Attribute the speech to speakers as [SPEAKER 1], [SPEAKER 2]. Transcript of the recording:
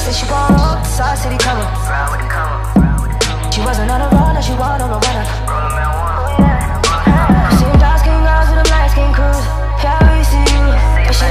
[SPEAKER 1] Said she want Side City cover. She wasn't